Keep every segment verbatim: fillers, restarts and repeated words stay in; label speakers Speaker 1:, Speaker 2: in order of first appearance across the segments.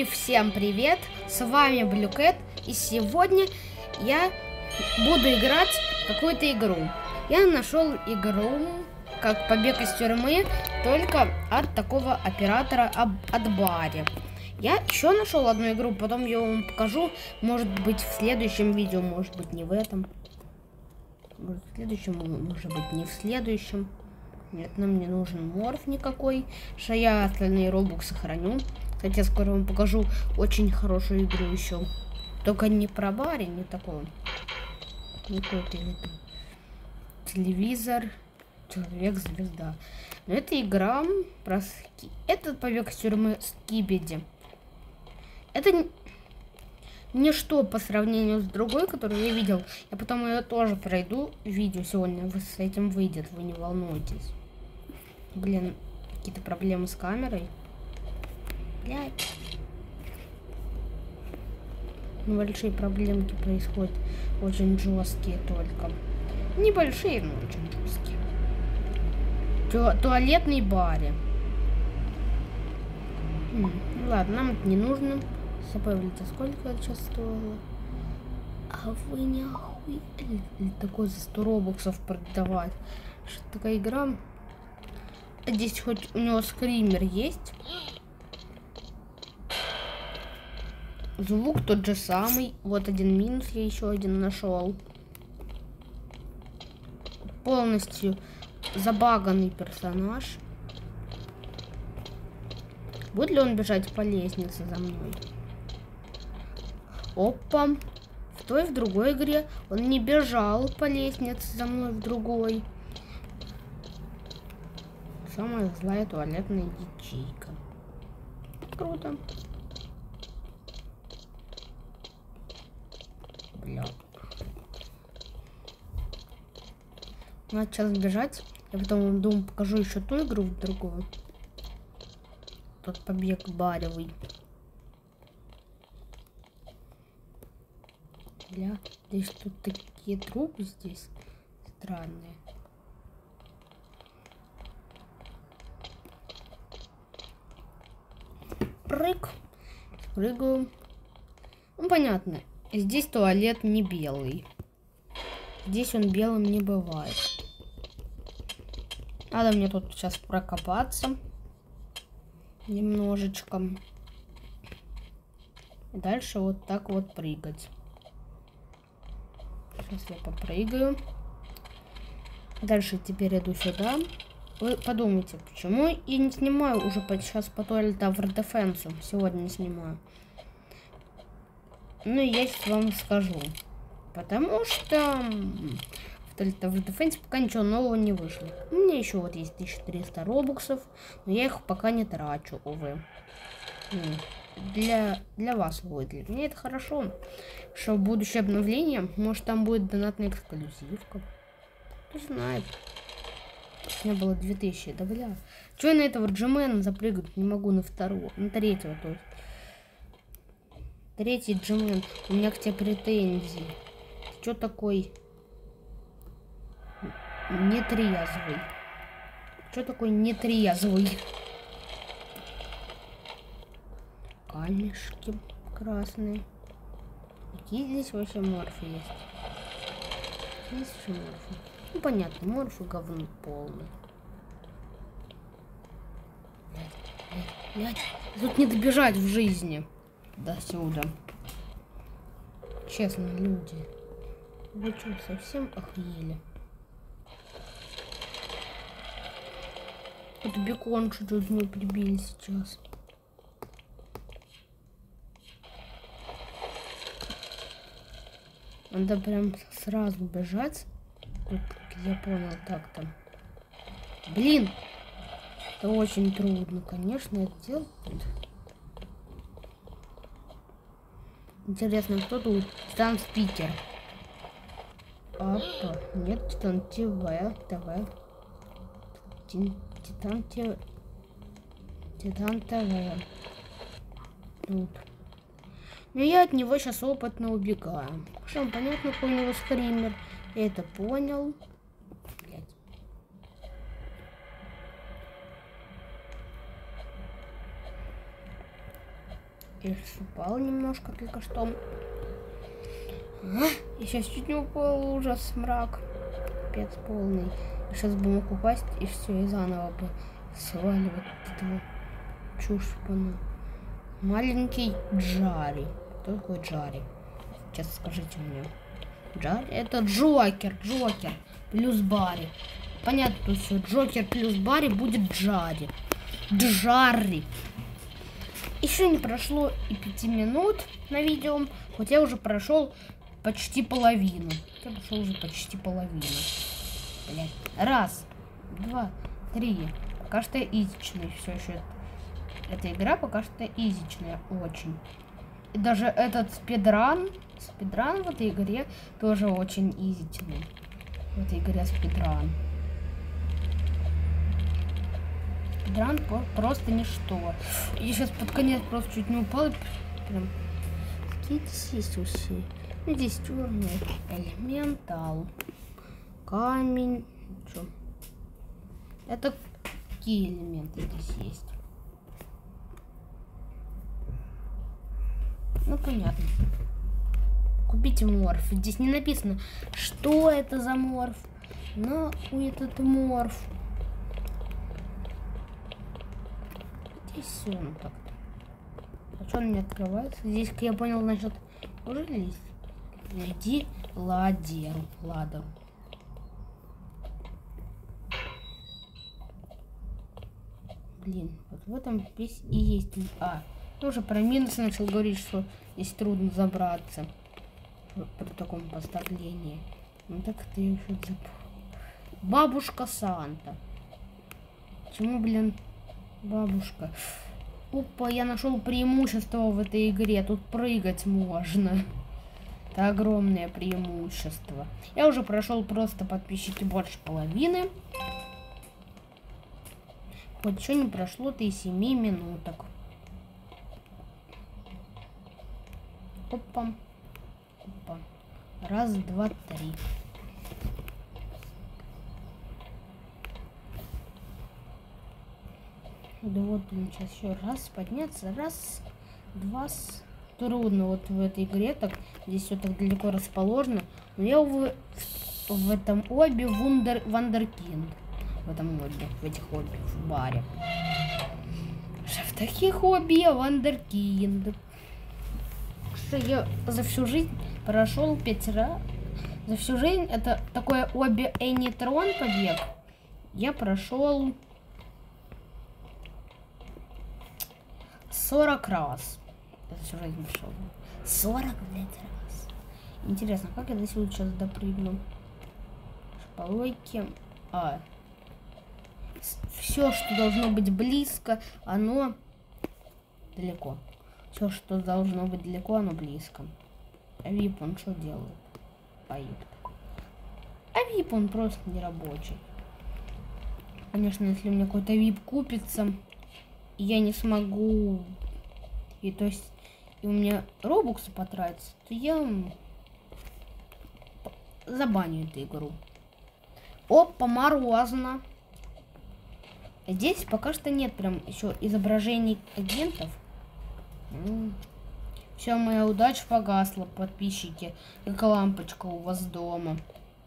Speaker 1: И всем привет, с вами Блюкет, и сегодня я буду играть в какую-то игру. Я нашел игру, как побег из тюрьмы, только от такого оператора от Барри. Я еще нашел одну игру, потом я вам покажу, может быть в следующем видео, может быть не в этом. Может в следующем, может быть не в следующем. Нет, нам не нужен морф никакой, что я остальные робоксы сохраню. Кстати, я скоро вам покажу очень хорошую игру еще. Только не про Барри, не такого. Не какой-то телевизор, человек-звезда. Но это игра про ски... Этот побег из тюрьмы Скибиди. Это ничто по сравнению с другой, которую я видел. Я потом ее тоже пройду. Видео сегодня с этим выйдет, вы не волнуйтесь. Блин, какие-то проблемы с камерой. Блядь. Небольшие проблемки происходят. Очень жесткие только. Небольшие, но очень жесткие. Ту туалетный Барри. М, ладно, нам это не нужно. Запомните, сколько это сейчас стоило? А вы не охуели такой за сто робоксов продавать? Что такая игра? Здесь хоть у него скример есть. Звук тот же самый. Вот один минус, я еще один нашел. Полностью забаганный персонаж. Будет ли он бежать по лестнице за мной? Опа. В той и в другой игре он не бежал по лестнице за мной в другой. Самая злая туалетная ячейка. Круто. Бля. Надо сейчас бежать. Я потом вам, думаю, покажу еще ту игру в другую. Тот побег Баревый. Бля, здесь тут такие трупы здесь странные. Прыг. Прыгаю. Ну, понятно. Здесь туалет не белый. Здесь он белым не бывает. Надо мне тут сейчас прокопаться. Немножечко. И дальше вот так вот прыгать. Сейчас я попрыгаю. Дальше теперь иду сюда. Вы подумайте, почему я не снимаю уже по, сейчас по Toilet Tower Defense. Сегодня не снимаю. Ну, я сейчас вам скажу. Потому что в Toilet Tower Defense пока ничего нового не вышло. У меня еще вот есть тысяча триста робоксов, но я их пока не трачу, увы. Для, для вас будет. Для меня это хорошо. Что в будущее обновление, может там будет донатная эксклюзивка. Кто знает. У меня было две тысячи, да бля. Чего я на этого Джимена запрыгнуть не могу на второго, на третьего, то есть. Третий Джимен, у меня к тебе претензии. Ты чё такой нетрезвый? Чё такой нетрезвый? Камешки красные. Какие здесь вообще морфы есть? Здесь еще морфы. Ну понятно, морфы говно полный. Блядь, блядь, тут не добежать в жизни до сюда. Честно, люди. Вы что, совсем охуели? Вот бекон чуть-чуть мы прибили сейчас. Надо прям сразу бежать. Тут, я понял, так-то. Блин! Это очень трудно, конечно, это делать. Интересно, кто тут? Титан Спикер. Опа. Нет, Титан ТВ. ТВ. Титан ТВ. Титан ТВ. Тут. Но я от него сейчас опытно убегаю. Что, понятно, какой у него скример. Я это понял. Блядь. Я упал немножко только что. А, я сейчас чуть не упал, ужас, мрак. Капец полный. Я сейчас бы мог упасть и все, и заново бы сваливать этого чушь. Маленький Джари. Кто такой Джари? Сейчас скажите мне. Джари? Это Джокер. Джокер плюс Барри. Понятно, все. Джокер плюс Барри будет Джари. Джари. Еще не прошло и пяти минут на видео, хоть я уже прошел почти половину. Я прошел уже почти половину. Блять. Раз, два, три. Пока что изичный. Все еще. Эта игра пока что изичная очень. И даже этот спидран, спидран в этой игре тоже очень изичный. В этой игре спидран. Спидран просто ничто. Я сейчас под конец просто чуть не упал. Прям какие-то сисуси. Здесь черный элементал. Камень. Что? Это какие элементы здесь есть? Ну, понятно. Купите морф. Здесь не написано, что это за морф. Нахуй этот морф. Здесь все ну так-то. А что он не открывается? Здесь, как я понял, значит, уже лист. Найди ладеру. Ладер. Блин, вот в этом весь и есть. А, тоже про минусы начал говорить, что здесь трудно забраться при таком поставлении. Ну так ты еще забыл. Бабушка Санта. Почему, блин, бабушка? Опа, я нашел преимущество в этой игре. Тут прыгать можно. Это огромное преимущество. Я уже прошел просто, подписчики, больше половины. Вот еще не прошло-то и семи минуток. Опа. Опа. Раз, два, три. Да вот, блин, сейчас еще раз подняться. Раз, два. Трудно вот в этой игре так. Здесь все так далеко расположено. Но я в, в этом обе вундер, вандеркинд. В этом обе, в этих обе, в баре. В таких обе я вандеркинд. Что я за всю жизнь прошел пять раз. За всю жизнь это такое обе Энитрон побег. Я прошел сорок раз. За всю жизнь прошел. сорок, блядь, раз. Интересно, как я до сюда сейчас допрыгну? Шпалойки. А. Все, что должно быть близко, оно далеко. Все, что должно быть далеко, оно близко. А вип он что делает? Поет. А вип он просто не рабочий. Конечно, если у меня какой-то вип купится, я не смогу, и то есть и у меня робоксы потратится, то я забаню эту игру. Опа, морозно. Здесь пока что нет прям еще изображений агентов. Все, моя удача погасла, подписчики. Как лампочка у вас дома.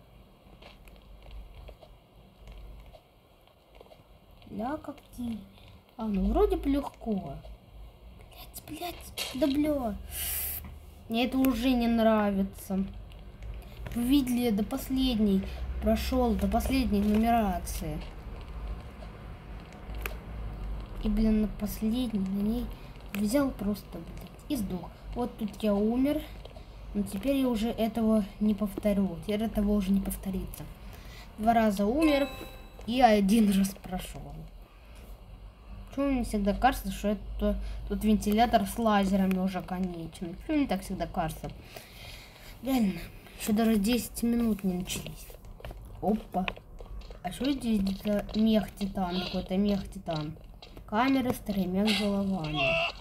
Speaker 1: Ля, как ты. А, ну вроде бы легко. Блять, блять, да бля. Мне это уже не нравится. Вы видели, до последней прошел, до последней нумерации. И, блин, на последней, на ней взял просто, блядь, и сдох. Вот тут я умер, но теперь я уже этого не повторю. Теперь этого уже не повторится. Два раза умер и один раз прошел. Почему мне всегда кажется, что это тут вентилятор с лазерами уже конечен? Почему мне так всегда кажется? Реально, еще даже десять минут не начались. Опа. А что здесь где-то мех-титан? Какой-то мех-титан. Камеры с тремя головами.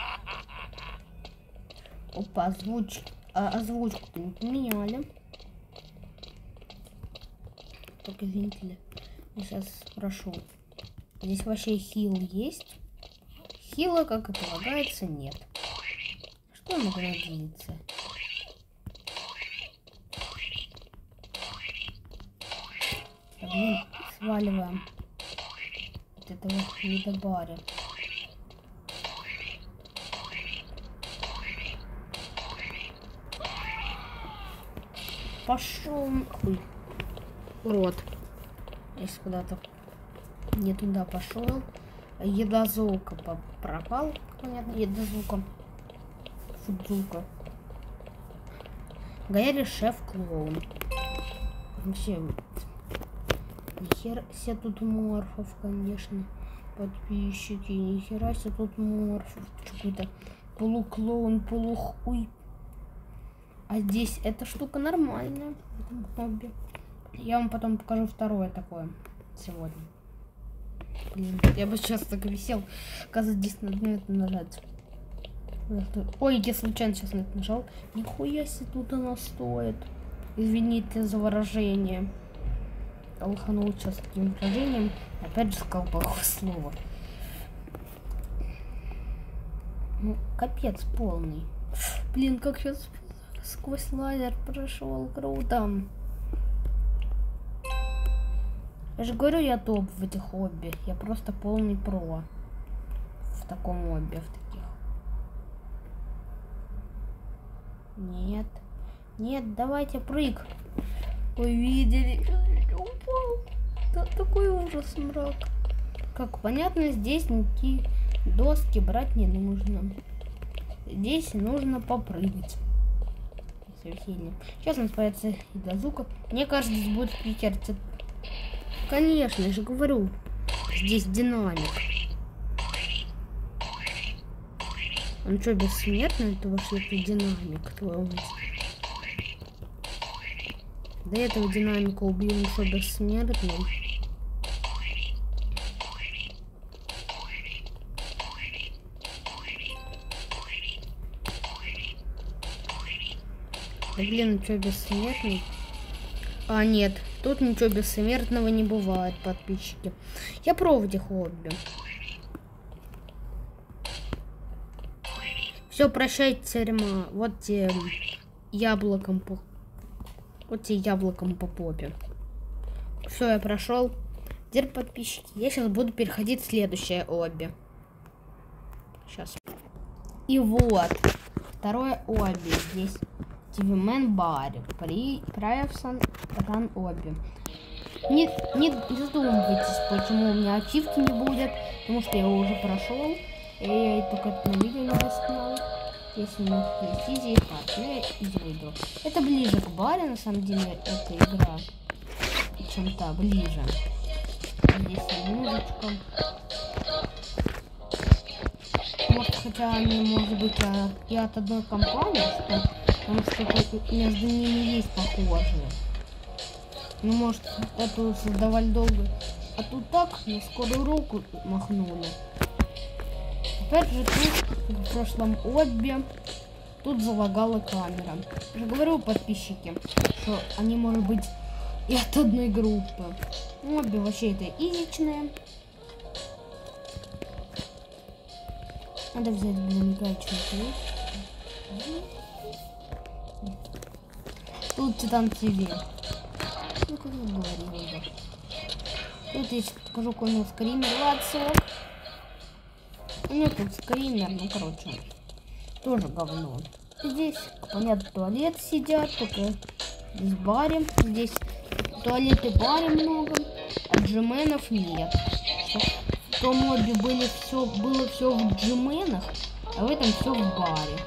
Speaker 1: Опа, озвуч... а, озвучку-то не поменяли. Так, извините, я сейчас спрошу. Здесь вообще хил есть? Хила, как и полагается, нет. Что могу надеяться? Блин, сваливаем. Вот это вот недобари. Пошел. Ой. Урод. Если куда-то не туда пошел. Едозвука пропал. Понятно, едозвука. Фудзука. Гарри шеф-клоун. Вообще, нихера себе тут морфов, конечно. Подписчики, нихера себе тут морфов. Какой-то полуклоун, полухуй. А здесь эта штука нормальная. Я вам потом покажу второе такое сегодня. Блин, я бы сейчас так висел. Оказывается, здесь надо это нажать. Ой, я случайно сейчас на это нажал. Нихуя себе тут она стоит. Извините за выражение. Толханул сейчас таким выражением. Опять же сказал плохое слово. Ну, капец полный. Блин, как сейчас сквозь лазер прошел. Круто. Я же говорю, я топ в этих хобби. Я просто полный про. В таком хобби, в таких. Нет. Нет, давайте прыг. Вы видели? Упал. Да, такой ужас, мрак. Как понятно, здесь никакие доски брать не нужно. Здесь нужно попрыгать. Сейчас у нас появится едозвука. Мне кажется, здесь будет пикерти. Конечно, я же говорю. Здесь динамик. Он что, бессмертный? Это вообще это динамик. Твой. До этого динамика убил, он что, бессмертный? Да блин, что, бессмертный? А, нет, тут ничего бессмертного не бывает, подписчики. Я про в этих хобби. Все, прощайте, тюрьма. Вот те яблоком по... Вот те яблоком по попе. Все, я прошел. Теперь, подписчики, я сейчас буду переходить в следующее хобби. Сейчас. И вот. Второе хобби здесь. ти ви-мен баре. При Прайвсон ран хобби. Не, не задумывайтесь, почему у меня ачивки не будет. Потому что я его уже прошел. И я только это на видео не заснял. Если не хотите играть, я иди выйду. Это ближе к баре, на самом деле, эта игра. Чем-то ближе. Здесь музычка. Может, хотя они, может быть, и от одной компании, что там что-то между ними есть похожее. Ну, может, эту создавали долго. А тут так, на скорую руку махнули. Опять же, тут в прошлом хобби тут залагала камера. Я же говорю, подписчики, что они, может быть, и от одной группы. Хобби вообще это изичное. Надо взять, блин, гаечный. Тут Титан ТВ. Ну, как я говорил, да. Тут я сейчас покажу, какой у него скример. Ладсок. У меня тут скример, ну, короче, тоже говно. Здесь, понятно, туалет сидят, только здесь баре. Здесь туалеты баре много, а джименов нет. В том мобе были все, было все в джименах, а в этом все в баре.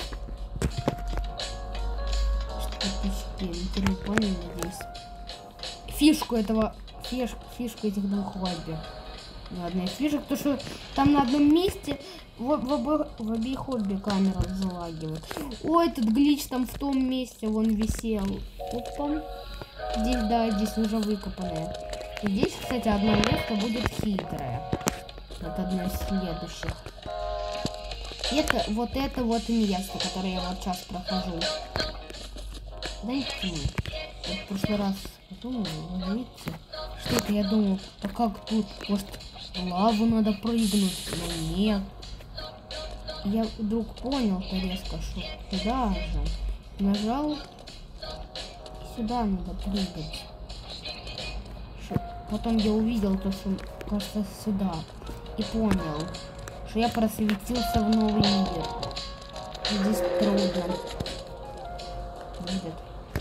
Speaker 1: Что не поняли здесь. Фишку этого, фиш, фишку этих двух хобби. Одна из фишек, то что там на одном месте в, в, в обеих хобби камера залагивает. Ой, этот глич там в том месте вон висел. Опа. Здесь, да, здесь уже выкопанное. И здесь, кстати, одно место будет хитрое. Это одно из следующих. Это вот это вот место, которое я вот сейчас прохожу. Дайте мне. Я в прошлый раз подумал, вы видите, что это я думал, а как тут, может, в лаву надо прыгнуть, но нет. я вдруг понял-то резко, что туда же. Нажал. И сюда надо прыгать. Что... Потом я увидел то, что, кажется, сюда. И понял, что я просветился в новый мир. Здесь трудно. Будет.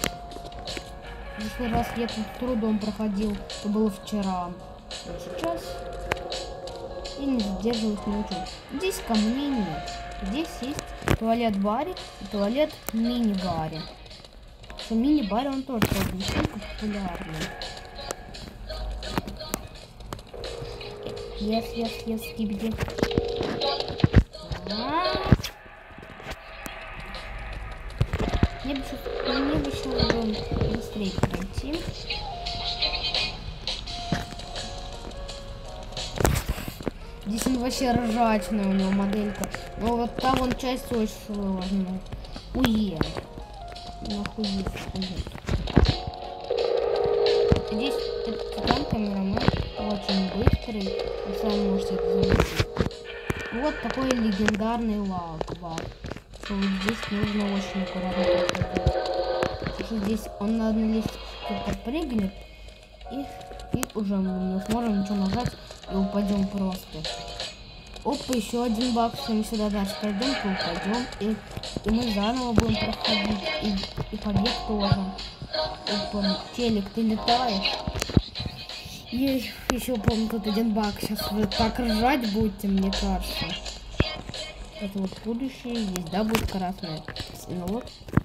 Speaker 1: Если раз я тут трудом проходил, то было вчера. А сейчас я не задерживаюсь ни учёбе. Здесь камней нет. Здесь есть туалет-баре и туалет мини-баре. Что мини-баре он тоже не столько популярный. Yes, yes, yes, скибиди. Мне бы сейчас, мне бы сейчас быстрее пройти. Здесь он вообще ржачная у него моделька. Но вот там вон часть очень сложная. Уе. Нахуй здесь там камерамен очень быстрый. Вы сами можете это заметить. Вот такой легендарный лаг. Что вот здесь нужно очень аккуратно проходить. Потому что здесь он на одной лестнице прыгнет. И, и уже мы не сможем ничего нажать. И упадем просто. Опа, еще один баг, что мы сюда дальше пройдем, то упадем. И, и мы заново будем проходить. И, и побег тоже. Опа, телек, ты летаешь. И еще помню тут один баг. Сейчас вы так ржать будете, мне кажется. Это вот будущее. Здесь, да, будет красное. Ну вот.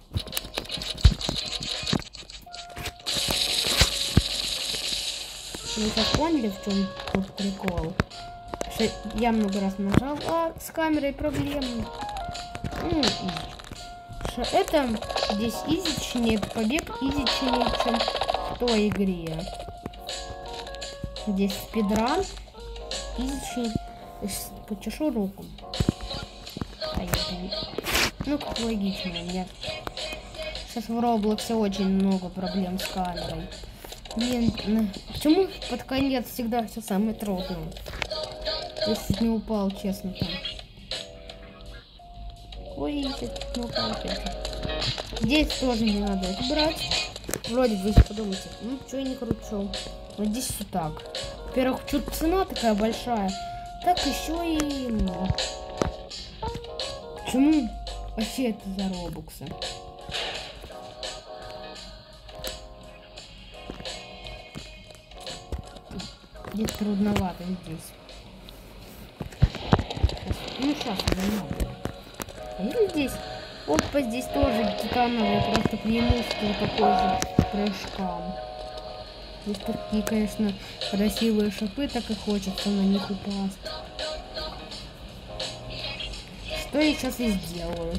Speaker 1: Вы сейчас поняли, в чем тут прикол? Что я много раз нажал, а с камерой проблемы. Что это здесь изичнее, побег изичнее, чем в той игре. Здесь спидран изичнее. Почешу руку. А я ну как логично, нет. Сейчас в Роблоксе очень много проблем с камерой. Блин, почему под конец всегда все самое трудное? Я чуть не упал, честно там. Ой, я чуть не упал, честно. Здесь тоже не надо это брать. Вроде вы подумайте, ну что я не кручу. Вот здесь все так. Во-первых, что-то цена такая большая. Так еще и... Почему вообще это за робоксы? Здесь трудновато здесь. Ну сейчас надо. А если здесь? Опа, здесь тоже титановое просто преимущество такое же прыжкам. Здесь такие, конечно, красивые шипы, так и хочется на них упасть. Что я сейчас и сделаю.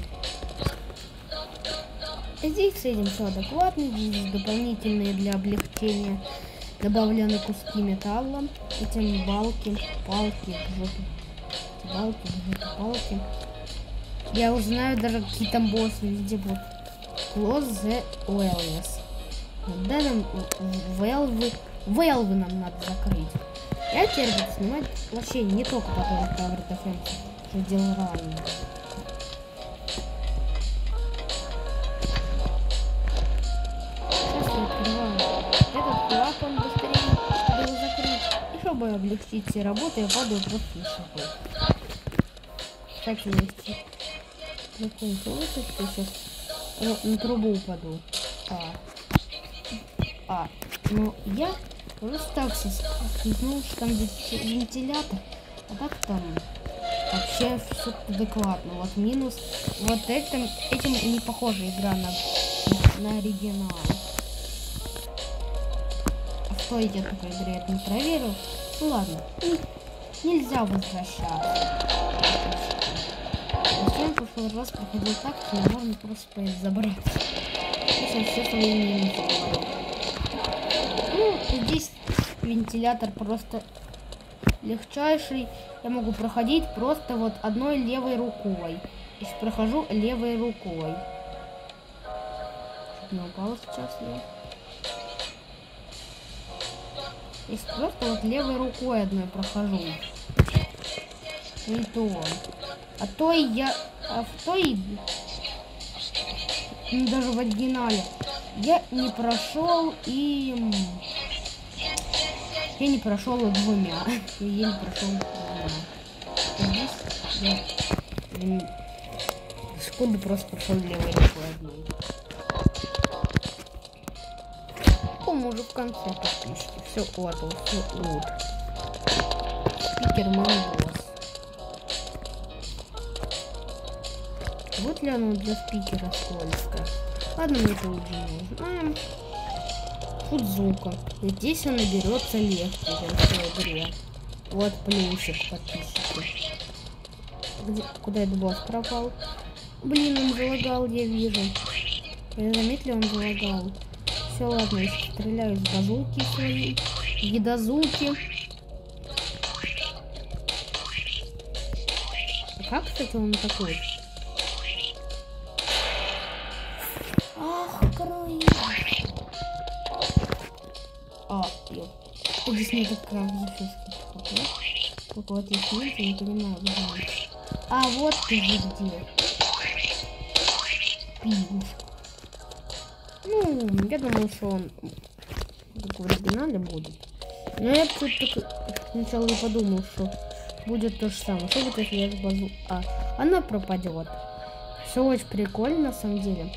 Speaker 1: Здесь с этим все адекватно, здесь дополнительные для облегчения добавлены куски металла, эти балки, палки, жопы, балки, жопы, палки. Я уже знаю даже какие там боссы, везде будут. Close the wellness. Да, нам вэлвы, вэлвы нам надо закрыть. Я теперь буду снимать вообще не только по Tower Defense, что делал ранее. Сейчас я открываю этот клапан быстрее, чтобы его закрыть. И чтобы облегчить все работы, я падаю просто на шипы. Кстати, есть прикольно, что я сейчас на трубу упаду. А, а ну я просто так знал, что там вентилятор, а так там вообще все адекватно. Вот минус, вот этим, этим не похожа игра на, на оригинал. А что идет такой игре, я это не проверил. Ну ладно, нельзя возвращаться. Я в прошлый раз проходил так, что можно просто поезд забрать. Сейчас все свои минусы. Ну, здесь вентилятор просто легчайший. Я могу проходить просто вот одной левой рукой. Если прохожу левой рукой. Чуть не упал сейчас я. Если просто вот левой рукой одной прохожу. И то. А то и я... А в той... Даже в оригинале я не прошел и... Я не прошел двумя. Я еле прошел двумя. Здесь я... Секунду просто прошел левой рукой одной. О, мы уже в конце подписчики. Все отдал, все вот. Спикер мой голос. Вот ли оно для спикера скользко? Ладно, мне это уже нужно. Фудзука. И здесь он наберется легче, чем в той игре. Вот плюсик, подписчики. Где, куда этот босс пропал? Блин, он залагал, я вижу. Вы заметили, он залагал. Все, ладно, я стреляю с базуки своей. Едозуки. А как, кстати, он такой? Ах, крой. А, ёп. Здесь не такая зашивка. Только вот есть нет, я не понимаю, где. А, вот ты же где. Пивушка. Ну, я думал, что он как в оригинале будет. Но я тут сначала не подумал, что будет то же самое. Что будет, если я с базу... А, она пропадет. Все очень прикольно, на самом деле.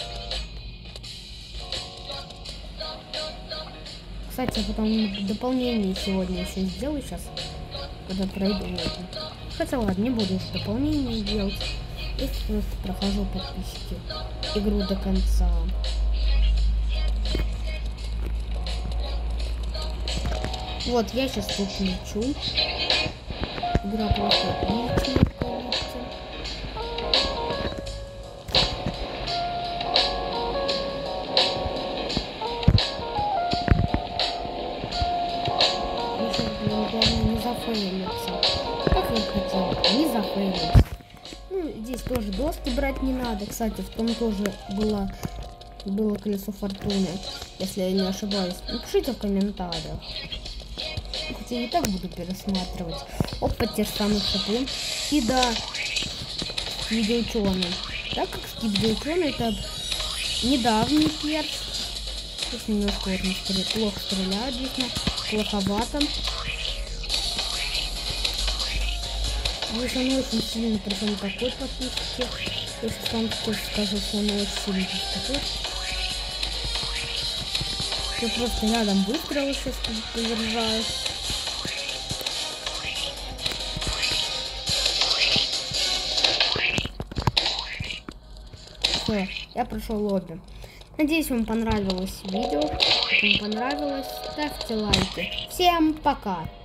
Speaker 1: Кстати, я потом дополнение сегодня еще сделаю сейчас, когда пройду это. Хотя ладно, не буду еще дополнение делать. Я просто прохожу, подписчики, игру до конца. Вот, я сейчас тут лечу. Игра просто отличная, кажется. Еще, блин, главное не зафейлиться. Как я хотела, не зафейлиться. Ну, здесь тоже доски брать не надо. Кстати, в том тоже было, было колесо фортуны, если я не ошибаюсь. Напишите в комментариях. Хотя я и так буду пересматривать. Опа, те же самые шипы. И да, видеоученый. Так как видеоученый это недавний перс. Здесь немножко вот не плохо стреляют, видно, плоховато. Здесь он очень сильно, причем такой подписчики. Если сам скажу, что он очень сильно такой. Я просто рядом выстрелы сейчас подержаю. Все, я прошел обе. Надеюсь, вам понравилось видео. Если вам понравилось, ставьте лайки. Всем пока!